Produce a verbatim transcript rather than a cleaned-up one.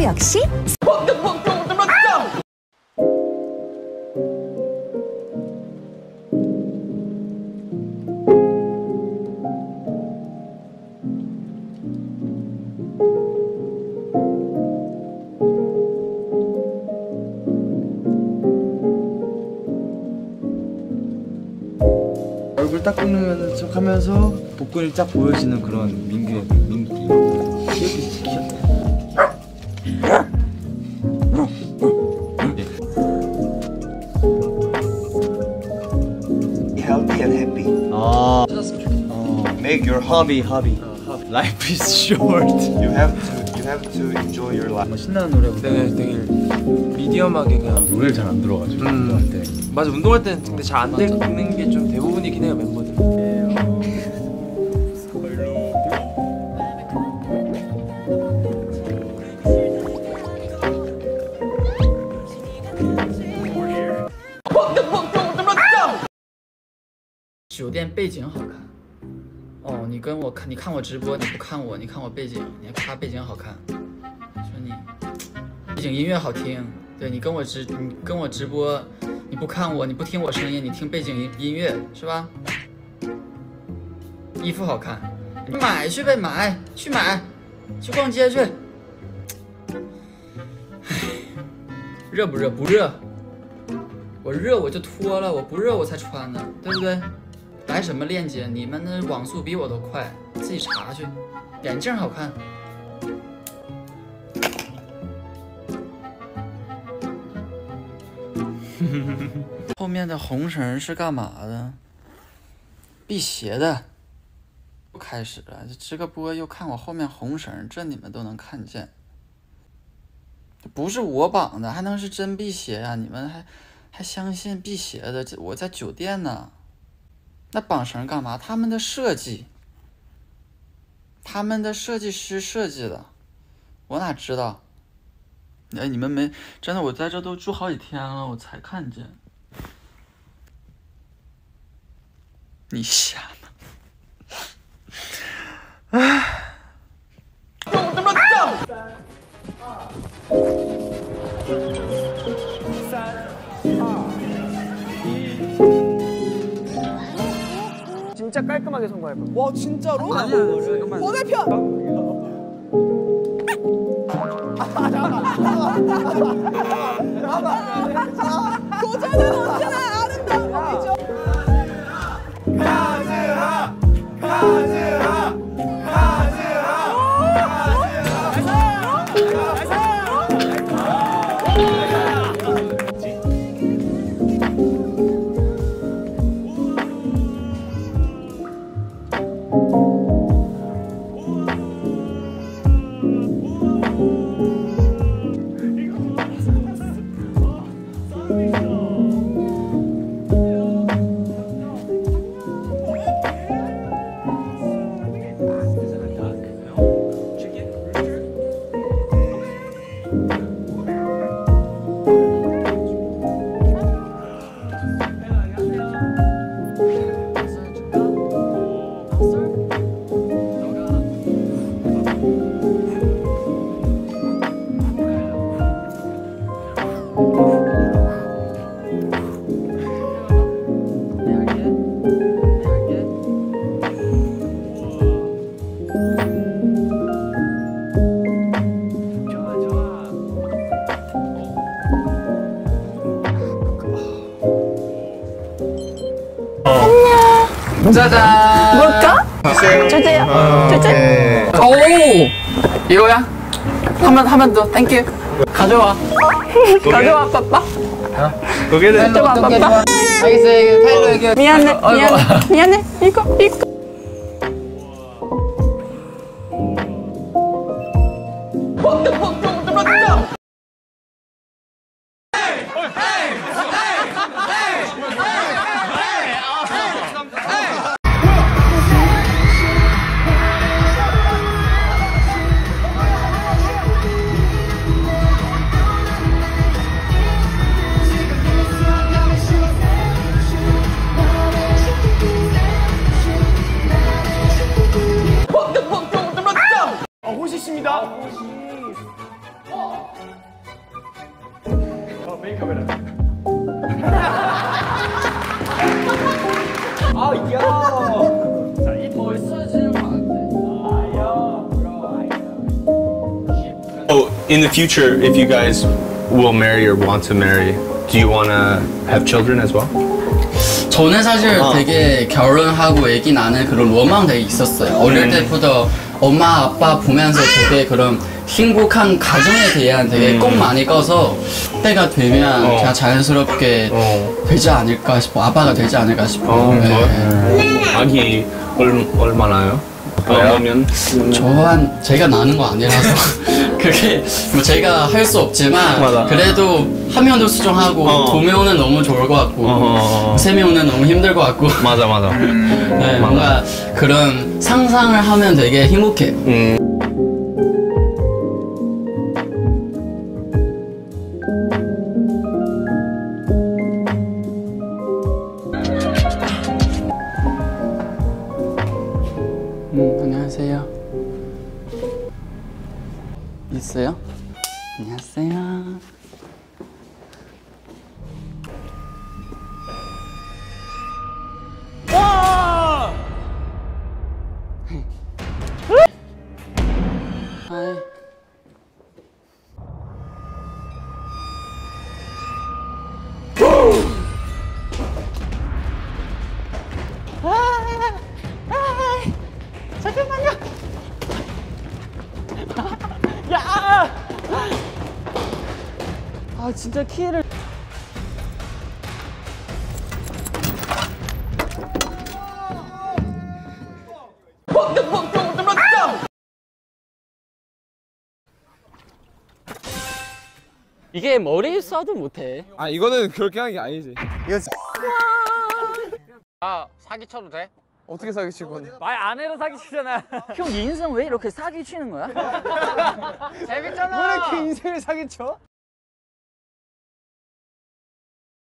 또 역시 얼굴 딱 끊으면 척하면서 복근이 쫙 보여지는 그런 민규 민규 귀엽게 Healthy and happy. 아, 어, Make your hobby hobby. Life is short. You have to you have to enjoy your life. 뭐 신나는 노래보다 되게 되게 미디엄하게 그냥 노래를 잘 안 들어가지고 음. 운동할 때. 맞아 운동할 때는 근데 잘 안 되는 게 좀 대부분이긴 해요 멤버들. 酒店背景好看哦，你跟我看，你看我直播，你不看我，你看我背景，你夸背景好看，说你背景音乐好听，对你跟我直，你跟我直播，你不看我，你不听我声音，你听背景音音乐是吧？衣服好看，你买去呗，买去买，去逛街去。唉，热不热？不热。我热我就脱了，我不热我才穿呢，对不对？来什么链接？你们的网速比我都快，自己查去。眼镜好看。后面的红绳是干嘛的？辟邪的。又开始了，直个播又看我后面红绳，这你们都能看见。不是我绑的，还能是真辟邪呀？你们还还相信辟邪的？这我在酒店呢。那绑绳干嘛？他们的设计，他们的设计师设计的，我哪知道？哎，你们没真的，我在这都住好几天了，我才看见。你瞎吗？唉。 진짜 깔끔하게 성공할 거야. 와 진짜로? 아니야, 잠깐만. 번외편! 아, 잠깐만, 잠깐만, 잠깐만. 도전은 언제나 아름다운 법이죠. 가즈하! 가즈하! 짜잔. 뭘까? 주세요. 주제. 오, 이거야? 한번 한번 더. 땡큐. 가져와. 가져와, 빠빠. 고개를 가져와, 빠빠. 알겠어. 미안해, 미안해, 미안해. 이거, 이거. 호시 씨입니다. Oh, in the future, if you guys will marry or want to marry, do you want to have children as well? 저는 사실 되게 결혼하고 애기 낳는 그런 로망 되게 있었어요. 어릴 때부터 엄마 아빠 보면서 되게 그런 행복한 가정에 대한 되게 꿈 많이 꿔서 때가 되면 어. 그냥 자연스럽게 어. 되지 않을까 싶어. 아빠가 되지 않을까 싶어. 어, 네. 좋아요. 아기 얼, 얼마나요? 그러면 저한 제가 나는 거 아니라서 그게 뭐 제가 할 수 없지만 맞아. 그래도 한 명도 수정하고 어. 두 명은 너무 좋을 것 같고 어. 세 명은 너무 힘들 것 같고 맞아 맞아. 네, 뭔가 그런 상상을 하면 되게 행복해요. 음. 음, 안녕하세요. 있어요? 안녕하세요. 하이. 아 진짜 키를. 이게 머리 써도 못해. 아 이거는 그렇게 하는 게 아니지. 아 사기쳐도 돼? 어떻게 사기칠 건데? 말 안 해도 사기치잖아. 형 인생 왜 이렇게 사기 치는 거야? 재밌잖아. 왜 이렇게 인생을 사기쳐?